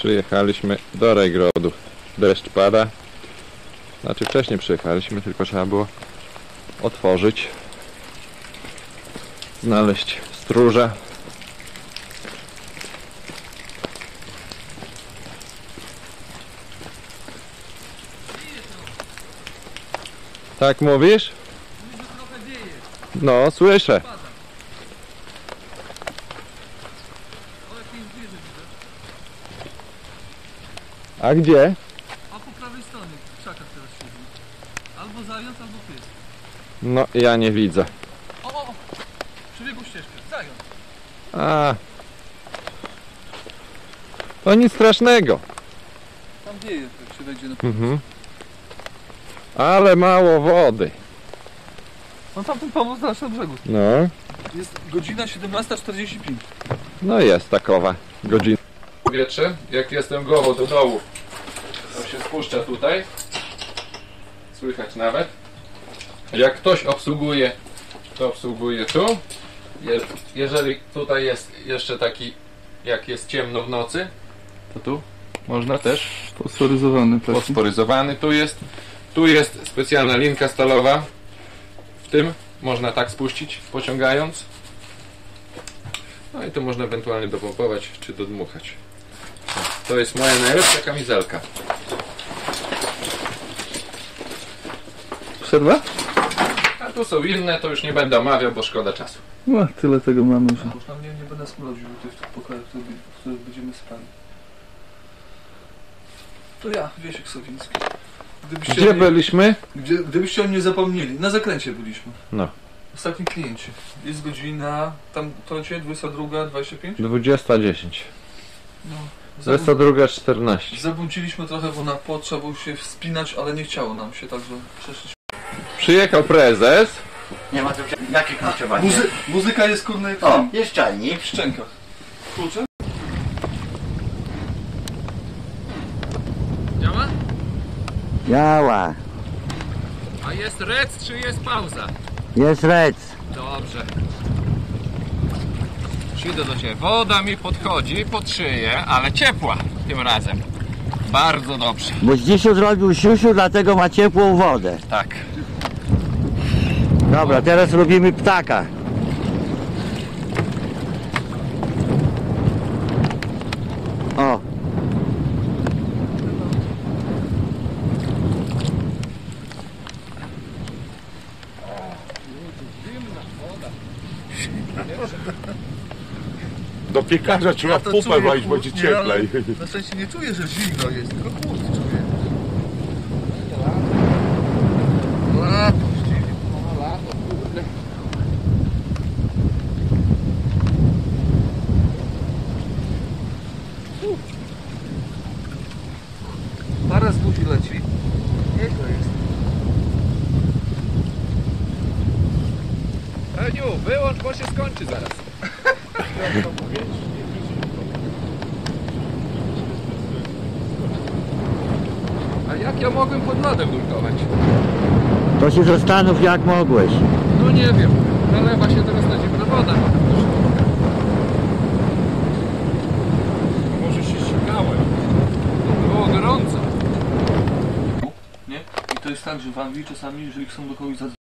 Przyjechaliśmy do Rejgrodu. Deszcz pada. Znaczy wcześniej przyjechaliśmy, tylko trzeba było otworzyć, znaleźć stróża. Tak mówisz? No, słyszę. A gdzie? A po prawej stronie, w krzakach teraz siedzi. Albo zając, albo pies. No, ja nie widzę. O! Przebiegł ścieżkę. Zając. A, to nic strasznego. Tam wieje, jak się wejdzie na Ale mało wody. No tamten pomost na brzegu. No, Jest godzina 17:45. no jest takowa godzina. Powietrze, jak jestem głową do dołu, to się spuszcza tutaj. Słychać nawet. Jak ktoś obsługuje, to obsługuje tu. Jeżeli tutaj jest jeszcze taki, jak jest ciemno w nocy, to tu można też. Fosforyzowany plastik. Fosforyzowany tu jest specjalna linka stalowa. W tym można tak spuścić, pociągając. No i tu można ewentualnie dopompować czy dodmuchać. To jest moja najlepsza kamizelka. Przerwa? A tu są inne, to już nie będę omawiał, bo szkoda czasu. No, tyle tego mamy, że... Już tam nie będę smrodził w tych pokojach, w których będziemy spali. To ja, Wiesiek Sowiński. Gdzie byliśmy? Gdybyście o mnie zapomnieli, na zakręcie byliśmy. No. Ostatni klienci. Jest godzina, tam to cię 22:25? 20:10. No. 22:14. Zabudziliśmy trochę, bo na płot trzeba było się wspinać, ale nie chciało nam się, także przeszliśmy. Przyjechał prezes. Nie ma tu jakie kluczowanie? Muzyka jest kurna jak O, jest czajnik. w szczękach. Klucze? Działa? Działa. A jest rec czy jest pauza? Jest rec. Dobrze. Przyjdę do Ciebie. Woda mi podchodzi pod szyję, ale ciepła tym razem. Bardzo dobrze. Bo dzisiaj zrobił siusiu, dlatego ma ciepłą wodę. Tak. Dobra, teraz robimy ptaka. O. Do piekarza trzeba w pupę wejść, będzie cieplej. Na szczęście nie czuję, że zimno jest, tylko chłód czuję. Para z buzi leci. Jego jest. Eniu, wyłącz, bo się skończy zaraz. A jak ja mogłem pod lodem nurkować? To się zastanów, jak mogłeś. No nie wiem. Nalewa się teraz na zimna woda. Może się ścigałem. Było gorąco. Nie? I to jest tak, że w Anglii czasami, jeżeli chcą do kogoś zadzwonić,